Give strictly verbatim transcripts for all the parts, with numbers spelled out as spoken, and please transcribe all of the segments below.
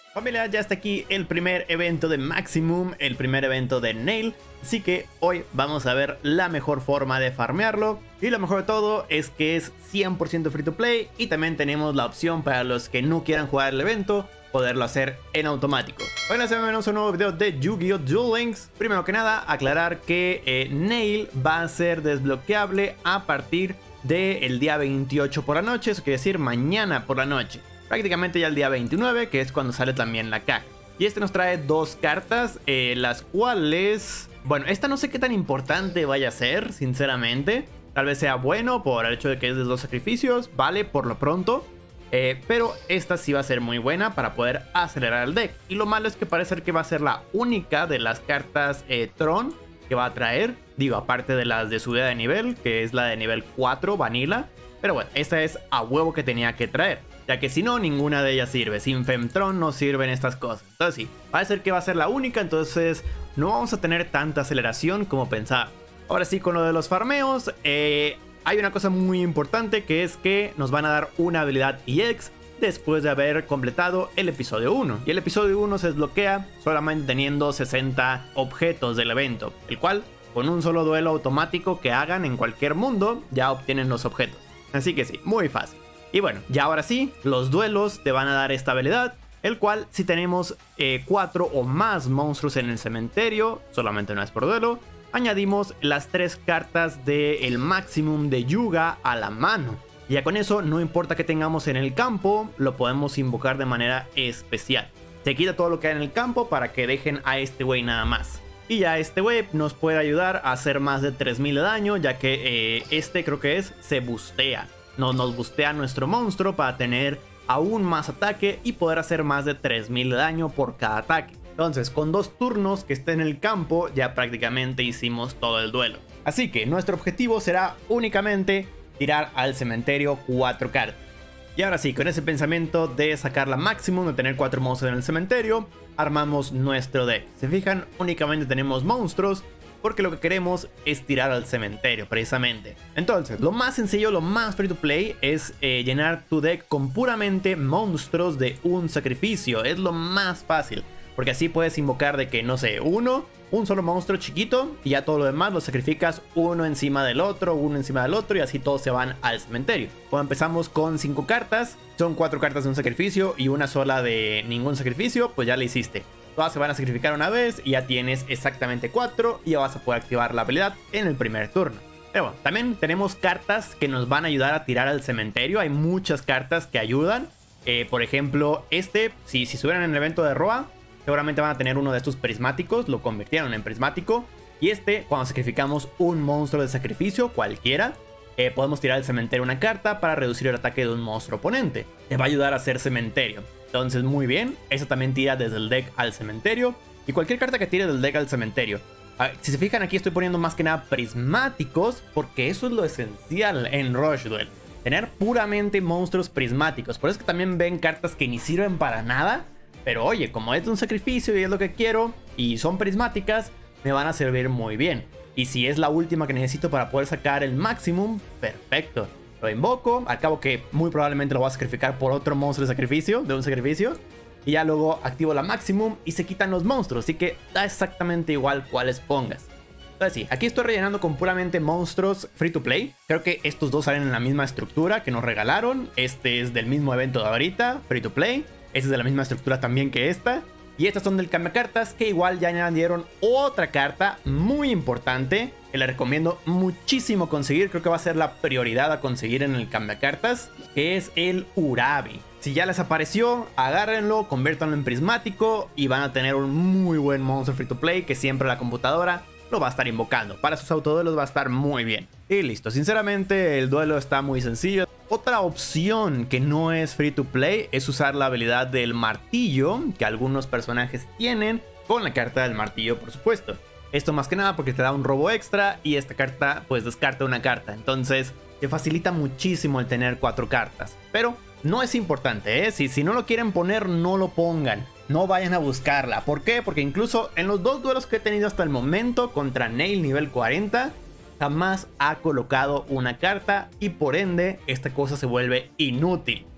Familia, ya está aquí el primer evento de Maximum, el primer evento de Nail. Así que hoy vamos a ver la mejor forma de farmearlo. Y lo mejor de todo es que es cien por ciento free to play. Y también tenemos la opción para los que no quieran jugar el evento, poderlo hacer en automático. Hoy les bienvenidos a un nuevo video de Yu-Gi-Oh! Duel Links. Primero que nada, aclarar que eh, Nail va a ser desbloqueable a partir del día veintiocho por la noche. Eso quiere decir mañana por la noche. Prácticamente ya el día veintinueve, que es cuando sale también la caja. Y este nos trae dos cartas, eh, las cuales... Bueno, esta no sé qué tan importante vaya a ser, sinceramente. Tal vez sea bueno por el hecho de que es de dos sacrificios, vale, por lo pronto. Eh, pero esta sí va a ser muy buena para poder acelerar el deck. Y lo malo es que parece que va a ser la única de las cartas eh, Tron que va a traer. Digo, aparte de las de subida de nivel, que es la de nivel cuatro, Vanilla. Pero bueno, esta es a huevo que tenía que traer, ya que si no, ninguna de ellas sirve. Sin Femtron no sirven estas cosas. Entonces sí, parece que va a ser la única, entonces no vamos a tener tanta aceleración como pensaba. Ahora sí, con lo de los farmeos, eh, hay una cosa muy importante, que es que nos van a dar una habilidad E X después de haber completado el episodio uno. Y el episodio uno se desbloquea solamente teniendo sesenta objetos del evento, el cual con un solo duelo automático que hagan en cualquier mundo ya obtienen los objetos. Así que sí, muy fácil. Y bueno, ya ahora sí, los duelos te van a dar esta habilidad, el cual si tenemos eh, cuatro o más monstruos en el cementerio, solamente una vez por duelo, añadimos las tres cartas del Maximum de Yuga a la mano. Y ya con eso, no importa que tengamos en el campo, lo podemos invocar de manera especial. Se quita todo lo que hay en el campo para que dejen a este güey nada más. Y ya este güey nos puede ayudar a hacer más de tres mil de daño, ya que eh, este creo que es, se bustea. Nos, nos bustea nuestro monstruo para tener aún más ataque y poder hacer más de tres mil de daño por cada ataque. Entonces, con dos turnos que esté en el campo, ya prácticamente hicimos todo el duelo. Así que nuestro objetivo será únicamente tirar al cementerio cuatro cartas. Y ahora sí, con ese pensamiento de sacar la Maximum, de tener cuatro monstruos en el cementerio, armamos nuestro deck. Se fijan, únicamente tenemos monstruos, porque lo que queremos es tirar al cementerio, precisamente. Entonces, lo más sencillo, lo más free to play es eh, llenar tu deck con puramente monstruos de un sacrificio. Es lo más fácil, porque así puedes invocar de que, no sé, uno, un solo monstruo chiquito, y ya todo lo demás lo sacrificas uno encima del otro, uno encima del otro, y así todos se van al cementerio. Cuando empezamos con cinco cartas, son cuatro cartas de un sacrificio y una sola de ningún sacrificio, pues ya le hiciste. Todas se van a sacrificar una vez y ya tienes exactamente cuatro y ya vas a poder activar la habilidad en el primer turno. Pero bueno, también tenemos cartas que nos van a ayudar a tirar al cementerio. Hay muchas cartas que ayudan. Eh, por ejemplo, este, si, si subieran en el evento de Roa, seguramente van a tener uno de estos prismáticos. Lo convirtieron en prismático. Y este, cuando sacrificamos un monstruo de sacrificio, cualquiera, eh, podemos tirar al cementerio una carta para reducir el ataque de un monstruo oponente. Te va a ayudar a hacer cementerio. Entonces muy bien, eso también tira desde el deck al cementerio. Y cualquier carta que tire del deck al cementerio. Ah, si se fijan, aquí estoy poniendo más que nada prismáticos, porque eso es lo esencial en Rush Duel. Tener puramente monstruos prismáticos. Por eso es que también ven cartas que ni sirven para nada. Pero oye, como es de un sacrificio y es lo que quiero, y son prismáticas, me van a servir muy bien. Y si es la última que necesito para poder sacar el Maximum, perfecto. Lo invoco, al cabo que muy probablemente lo voy a sacrificar por otro monstruo de sacrificio, de un sacrificio. Y ya luego activo la Maximum y se quitan los monstruos, así que da exactamente igual cuáles pongas. Entonces sí, aquí estoy rellenando con puramente monstruos free to play. Creo que estos dos salen en la misma estructura que nos regalaron. Este es del mismo evento de ahorita, free to play. Este es de la misma estructura también que esta. Y estas son del cambio cartas, que igual ya añadieron otra carta muy importante, que le recomiendo muchísimo conseguir. Creo que va a ser la prioridad a conseguir en el cambio cartas, que es el Urabi. Si ya les apareció, agárrenlo, conviértanlo en prismático y van a tener un muy buen monstruo free to play que siempre la computadora lo va a estar invocando. Para sus autoduelos va a estar muy bien. Y listo, sinceramente el duelo está muy sencillo. Otra opción que no es free to play es usar la habilidad del martillo, que algunos personajes tienen, con la carta del martillo, por supuesto. Esto más que nada porque te da un robo extra y esta carta pues descarta una carta. Entonces te facilita muchísimo el tener cuatro cartas. Pero no es importante, ¿eh? Si, si no lo quieren poner, no lo pongan. No vayan a buscarla. ¿Por qué? Porque incluso en los dos duelos que he tenido hasta el momento contra Nail nivel cuarenta, jamás ha colocado una carta y por ende esta cosa se vuelve inútil.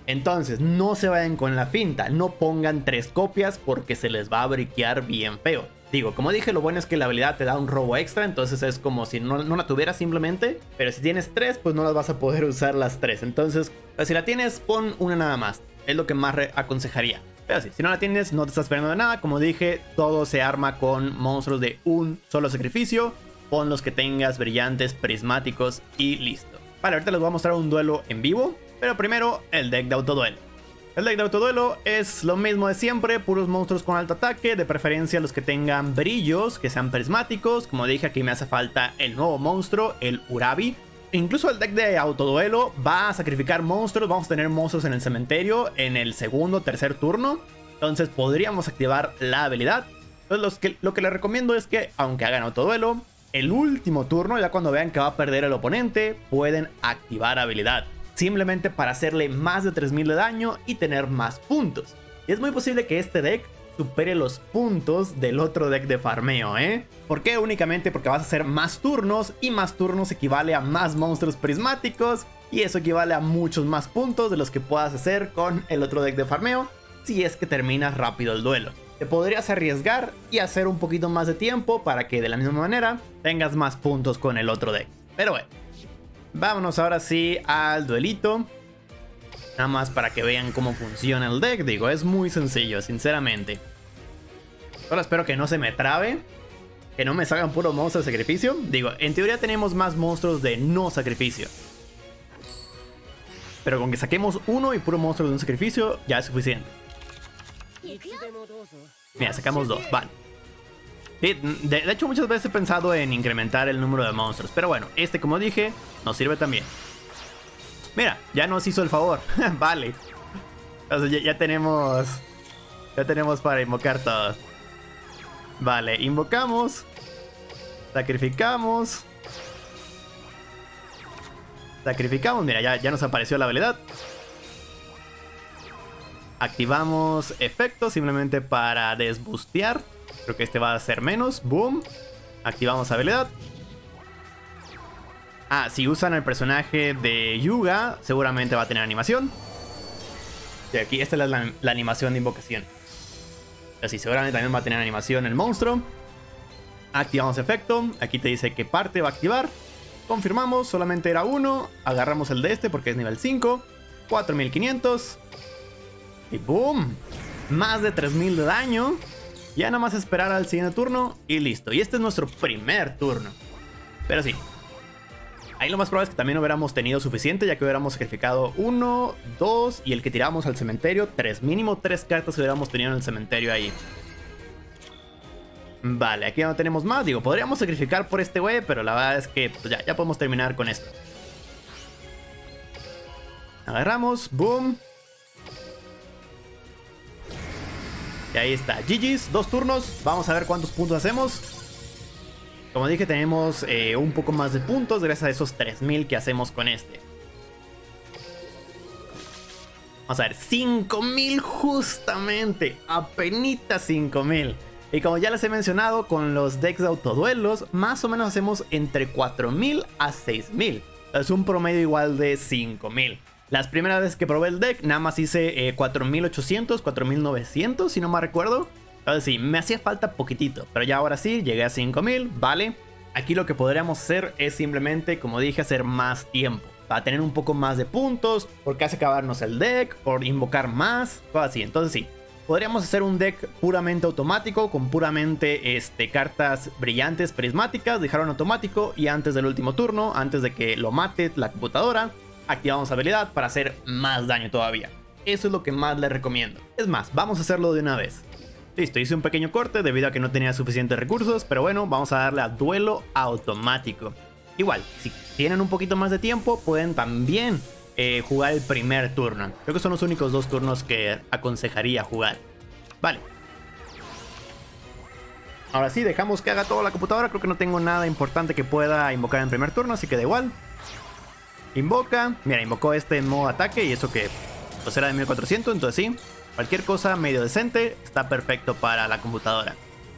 Entonces, no se vayan con la finta, no pongan tres copias porque se les va a briquear bien feo. Digo, como dije, lo bueno es que la habilidad te da un robo extra, entonces es como si no, no la tuvieras simplemente. Pero si tienes tres, pues no las vas a poder usar las tres. Entonces, pues si la tienes, pon una nada más. Es lo que más aconsejaría. Pero sí, si no la tienes, no te estás esperando de nada. Como dije, todo se arma con monstruos de un solo sacrificio. Pon los que tengas brillantes, prismáticos y listo. Vale, ahorita les voy a mostrar un duelo en vivo. Pero primero, el deck de autoduelo. El deck de autoduelo es lo mismo de siempre, puros monstruos con alto ataque, de preferencia los que tengan brillos, que sean prismáticos. Como dije, aquí me hace falta el nuevo monstruo, el Urabi. Incluso el deck de autoduelo va a sacrificar monstruos, vamos a tener monstruos en el cementerio en el segundo o tercer turno. Entonces podríamos activar la habilidad. Entonces los que, lo que les recomiendo es que, aunque hagan autoduelo, el último turno, ya cuando vean que va a perder el oponente, pueden activar habilidad. Simplemente para hacerle más de tres mil de daño y tener más puntos. Y es muy posible que este deck supere los puntos del otro deck de farmeo, ¿eh? ¿Por qué? Únicamente porque vas a hacer más turnos y más turnos equivale a más monstruos prismáticos y eso equivale a muchos más puntos de los que puedas hacer con el otro deck de farmeo si es que terminas rápido el duelo. Te podrías arriesgar y hacer un poquito más de tiempo para que de la misma manera tengas más puntos con el otro deck. Pero bueno. Vámonos ahora sí al duelito. Nada más para que vean cómo funciona el deck. Digo, es muy sencillo, sinceramente. Solo espero que no se me trabe. Que no me salgan puro monstruo de sacrificio. Digo, en teoría tenemos más monstruos de no sacrificio. Pero con que saquemos uno y puro monstruo de un sacrificio, ya es suficiente. Mira, sacamos dos, vale. Sí, de, de hecho muchas veces he pensado en incrementar el número de monstruos. Pero bueno, este como dije, nos sirve también. Mira, ya nos hizo el favor. Vale. Entonces ya, ya tenemos... Ya tenemos para invocar todo. Vale, invocamos. Sacrificamos. Sacrificamos, mira, ya, ya nos apareció la habilidad. Activamos efectos simplemente para desbustear. Creo que este va a ser menos. Boom. Activamos habilidad. Ah, si usan el personaje de Yuga, seguramente va a tener animación. Y aquí esta es la, la animación de invocación. Así, seguramente también va a tener animación el monstruo. Activamos efecto. Aquí te dice qué parte va a activar. Confirmamos, solamente era uno. Agarramos el de este porque es nivel cinco. cuatro mil quinientos. Y boom. Más de tres mil de daño. Ya nada más esperar al siguiente turno y listo. Y este es nuestro primer turno. Pero sí. Ahí lo más probable es que también hubiéramos tenido suficiente, ya que hubiéramos sacrificado uno, dos y el que tiramos al cementerio, tres. Mínimo tres cartas que hubiéramos tenido en el cementerio ahí. Vale, aquí ya no tenemos más. Digo, podríamos sacrificar por este güey, pero la verdad es que pues ya, ya podemos terminar con esto. Agarramos, boom. Y ahí está, G G's, dos turnos. Vamos a ver cuántos puntos hacemos. Como dije, tenemos eh, un poco más de puntos gracias a esos tres mil que hacemos con este. Vamos a ver, cinco mil justamente. Apenitas cinco mil. Y como ya les he mencionado, con los decks de autoduelos, más o menos hacemos entre cuatro mil a seis mil. Es un promedio igual de cinco mil. Las primeras veces que probé el deck, nada más hice eh, cuatro mil ochocientos, cuatro mil novecientos, si no me recuerdo. Entonces sí, me hacía falta poquitito, pero ya ahora sí, llegué a cinco mil, vale. Aquí lo que podríamos hacer es simplemente, como dije, hacer más tiempo. Para tener un poco más de puntos, porque hace acabarnos el deck, por invocar más, cosas así. Entonces sí, podríamos hacer un deck puramente automático, con puramente este, cartas brillantes, prismáticas, dejarlo en automático. Y antes del último turno, antes de que lo mate la computadora, activamos habilidad para hacer más daño todavía. Eso es lo que más les recomiendo. Es más, vamos a hacerlo de una vez. Listo, hice un pequeño corte debido a que no tenía suficientes recursos, pero bueno, vamos a darle a duelo automático. Igual, si tienen un poquito más de tiempo, pueden también eh, jugar el primer turno. Creo que son los únicos dos turnos que aconsejaría jugar. Vale. Ahora sí, dejamos que haga toda la computadora. Creo que no tengo nada importante que pueda invocar en primer turno, así que da igual. Invoca. Mira, invocó este en modo ataque y eso que pues era de mil cuatrocientos, entonces sí. Cualquier cosa medio decente está perfecto para la computadora.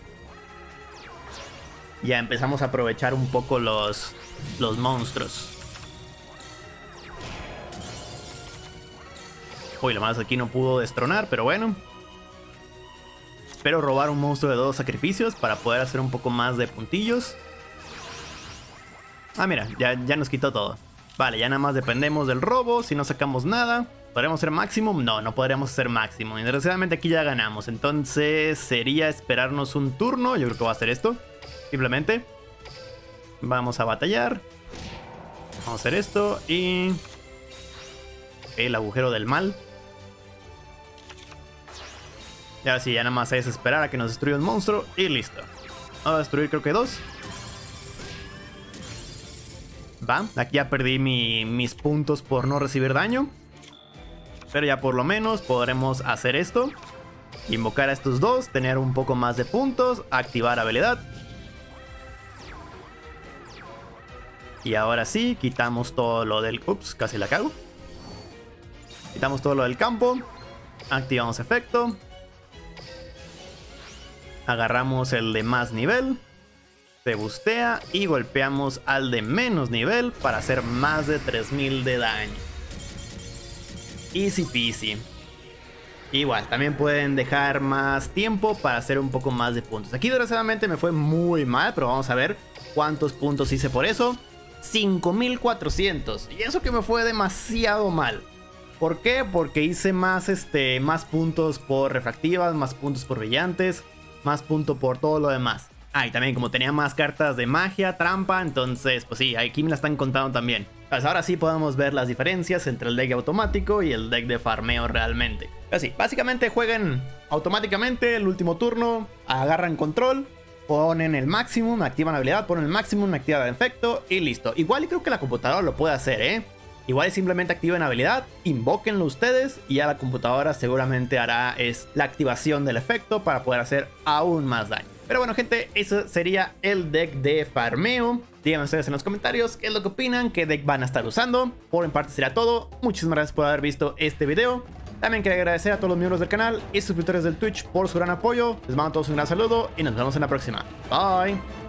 Ya empezamos a aprovechar un poco los, los monstruos. Uy, la más aquí no pudo destronar, pero bueno. Espero robar un monstruo de dos sacrificios para poder hacer un poco más de puntillos. Ah, mira, ya, ya nos quitó todo. Vale, ya nada más dependemos del robo. Si no sacamos nada, ¿podríamos hacer maximum? No, no podríamos hacer maximum. Y desgraciadamente aquí ya ganamos. Entonces sería esperarnos un turno. Yo creo que va a hacer esto. Simplemente vamos a batallar. Vamos a hacer esto y... el agujero del mal. Y ahora sí, ya nada más es esperar a que nos destruya un monstruo y listo. Vamos a destruir creo que dos. Va, aquí ya perdí mi, mis puntos por no recibir daño. Pero ya por lo menos podremos hacer esto. Invocar a estos dos, tener un poco más de puntos, activar habilidad. Y ahora sí, quitamos todo lo del... Ups, casi la cago. Quitamos todo lo del campo. Activamos efecto. Agarramos el de más nivel. Se bustea y golpeamos al de menos nivel para hacer más de tres mil de daño. Easy peasy. Igual, también pueden dejar más tiempo para hacer un poco más de puntos. Aquí desgraciadamente me fue muy mal, pero vamos a ver cuántos puntos hice por eso. cinco mil cuatrocientos. Y eso que me fue demasiado mal. ¿Por qué? Porque hice más, este, más puntos por refractivas, más puntos por brillantes, más puntos por todo lo demás. Ah, y también como tenía más cartas de magia, trampa, entonces pues sí, aquí me la están contando también. Pues ahora sí podemos ver las diferencias entre el deck automático y el deck de farmeo realmente. Pero sí, básicamente jueguen automáticamente el último turno, agarran control, ponen el máximo, activan habilidad, ponen el máximo, activan efecto y listo. Igual y creo que la computadora lo puede hacer, ¿eh? Igual simplemente activen habilidad, invóquenlo ustedes y ya la computadora seguramente hará es la activación del efecto para poder hacer aún más daño. Pero bueno gente, eso sería el deck de farmeo. Díganme ustedes en los comentarios qué es lo que opinan, qué deck van a estar usando. Por mi parte sería todo. Muchísimas gracias por haber visto este video. También quería agradecer a todos los miembros del canal y suscriptores del Twitch por su gran apoyo. Les mando a todos un gran saludo y nos vemos en la próxima. Bye.